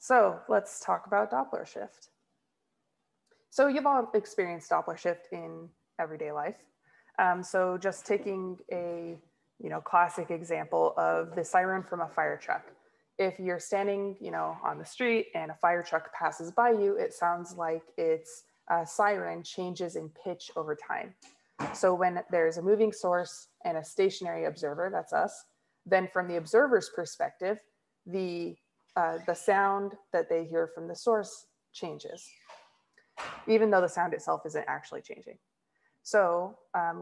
So let's talk about Doppler shift. So you've all experienced Doppler shift in everyday life. So just taking a classic example of the siren from a fire truck. If you're standing on the street and a fire truck passes by you, it sounds like its siren changes in pitch over time. So when there's a moving source and a stationary observer, that's us, then from the observer's perspective, the sound that they hear from the source changes, even though the sound itself isn't actually changing. So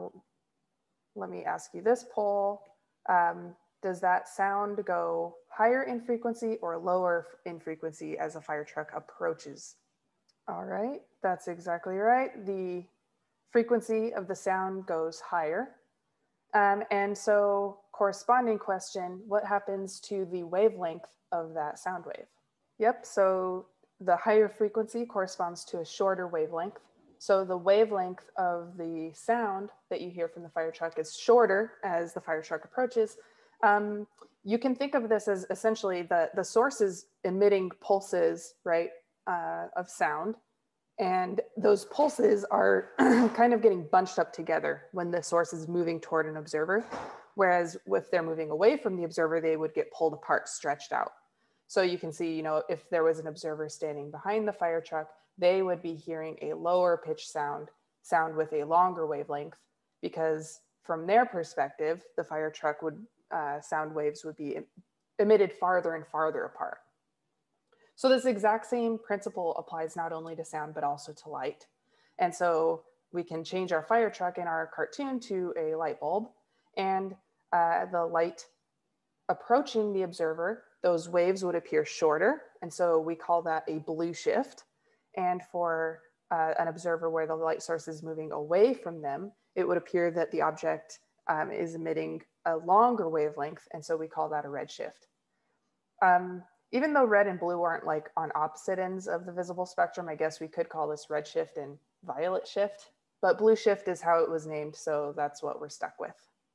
let me ask you this poll. Does that sound go higher in frequency or lower in frequency as a fire truck approaches? All right, that's exactly right. The frequency of the sound goes higher. And so corresponding question, what happens to the wavelength of that sound wave? Yep, so the higher frequency corresponds to a shorter wavelength. So the wavelength of the sound that you hear from the fire truck is shorter as the fire truck approaches. You can think of this as essentially the source is emitting pulses, right, of sound. And those pulses are kind of getting bunched up together when the source is moving toward an observer. Whereas if they're moving away from the observer, they would get pulled apart, stretched out. So you can see, if there was an observer standing behind the fire truck, they would be hearing a lower pitch sound with a longer wavelength, because from their perspective, the fire truck would, sound waves would be emitted farther and farther apart. So this exact same principle applies not only to sound, but also to light. And so we can change our fire truck in our cartoon to a light bulb, and the light approaching the observer, those waves would appear shorter. And so we call that a blue shift. And for an observer where the light source is moving away from them, it would appear that the object is emitting a longer wavelength. And so we call that a red shift. Even though red and blue aren't like on opposite ends of the visible spectrum, I guess we could call this red shift and violet shift, but blue shift is how it was named. So that's what we're stuck with.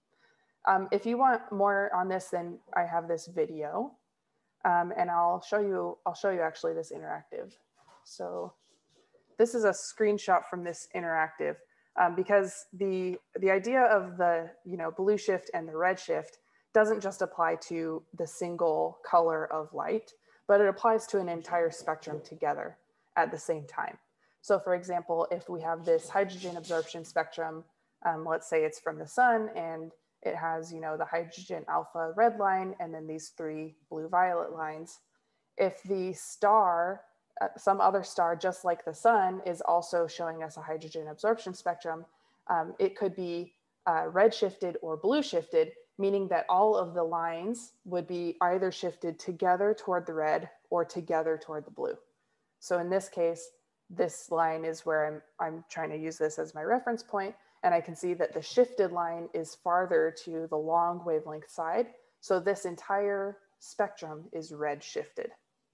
If you want more on this, then I have this video, and I'll show you actually this interactive. So this is a screenshot from this interactive, because the idea of the blue shift and the red shift doesn't just apply to the single color of light, but it applies to an entire spectrum together at the same time. So for example, if we have this hydrogen absorption spectrum, let's say it's from the sun and it has the hydrogen alpha red line and then these three blue violet lines. If the star, some other star just like the sun, is also showing us a hydrogen absorption spectrum, it could be red shifted or blue shifted, meaning that all of the lines would be either shifted together toward the red or together toward the blue. So in this case, this line is where I'm trying to use this as my reference point, and I can see that the shifted line is farther to the long wavelength side. So this entire spectrum is red shifted.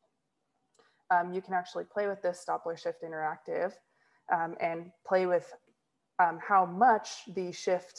You can actually play with this Doppler shift interactive and play with how much the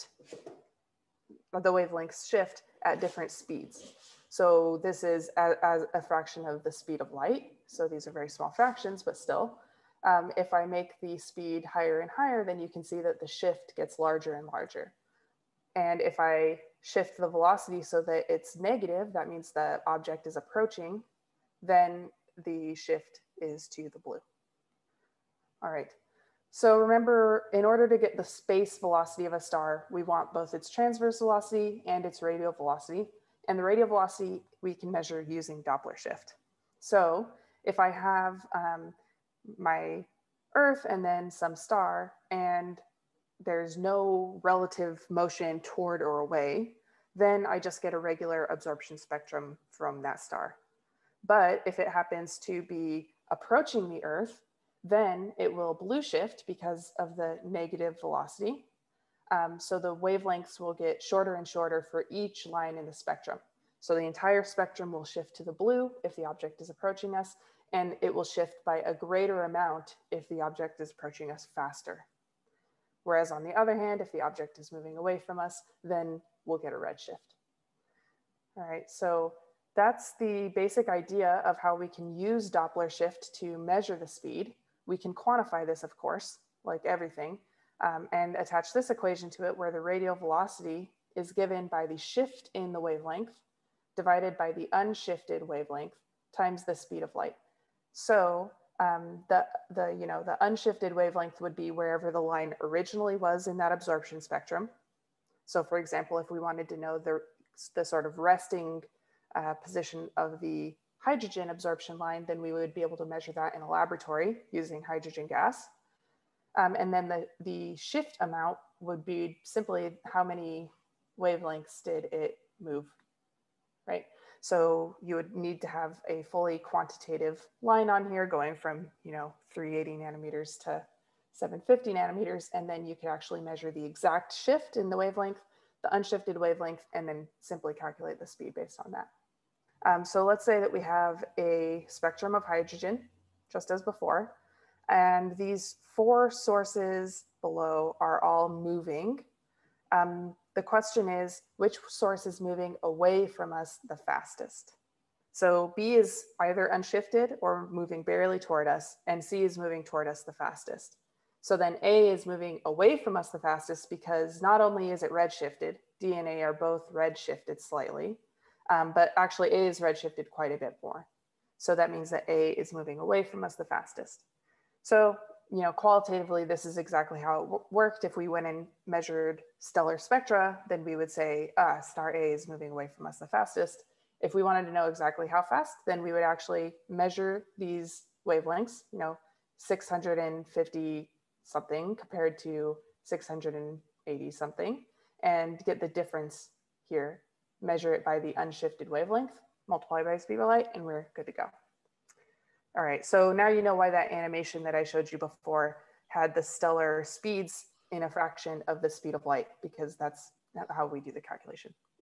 wavelengths shift at different speeds. So this is as a fraction of the speed of light. So these are very small fractions, but still. If I make the speed higher and higher, then you can see that the shift gets larger and larger. And if I shift the velocity so that it's negative, that means the object is approaching, then the shift is to the blue. All right. So remember, in order to get the space velocity of a star, we want both its transverse velocity and its radial velocity. And the radial velocity we can measure using Doppler shift. So if I have my Earth and then some star, and there's no relative motion toward or away, then I just get a regular absorption spectrum from that star. But if it happens to be approaching the Earth, then it will blue shift because of the negative velocity. So the wavelengths will get shorter and shorter for each line in the spectrum. So the entire spectrum will shift to the blue if the object is approaching us, and it will shift by a greater amount if the object is approaching us faster. Whereas on the other hand, if the object is moving away from us, then we'll get a red shift. All right, so that's the basic idea of how we can use Doppler shift to measure the speed. We can quantify this, of course, like everything, and attach this equation to it where the radial velocity is given by the shift in the wavelength divided by the unshifted wavelength times the speed of light. So the unshifted wavelength would be wherever the line originally was in that absorption spectrum. So for example, if we wanted to know the sort of resting position of the hydrogen absorption line, then we would be able to measure that in a laboratory using hydrogen gas. And then the shift amount would be simply how many wavelengths did it move, right? So you would need to have a fully quantitative line on here going from 380 nanometers to 750 nanometers, and then you could actually measure the exact shift in the wavelength, the unshifted wavelength, and then simply calculate the speed based on that. So let's say that we have a spectrum of hydrogen, just as before, and these 4 sources below are all moving. The question is, which source is moving away from us the fastest? So B is either unshifted or moving barely toward us, and C is moving toward us the fastest. So then A is moving away from us the fastest because not only is it redshifted, D and A are both redshifted slightly, but actually A is redshifted quite a bit more. So that means that A is moving away from us the fastest. So, qualitatively, this is exactly how it worked. If we went and measured stellar spectra, then we would say, star A is moving away from us the fastest. If we wanted to know exactly how fast, then we would actually measure these wavelengths, 650 something compared to 680 something, and get the difference here, measure it by the unshifted wavelength, multiply by speed of light, and we're good to go. All right, so now you know why that animation that I showed you before had the stellar speeds in a fraction of the speed of light, because that's how we do the calculation.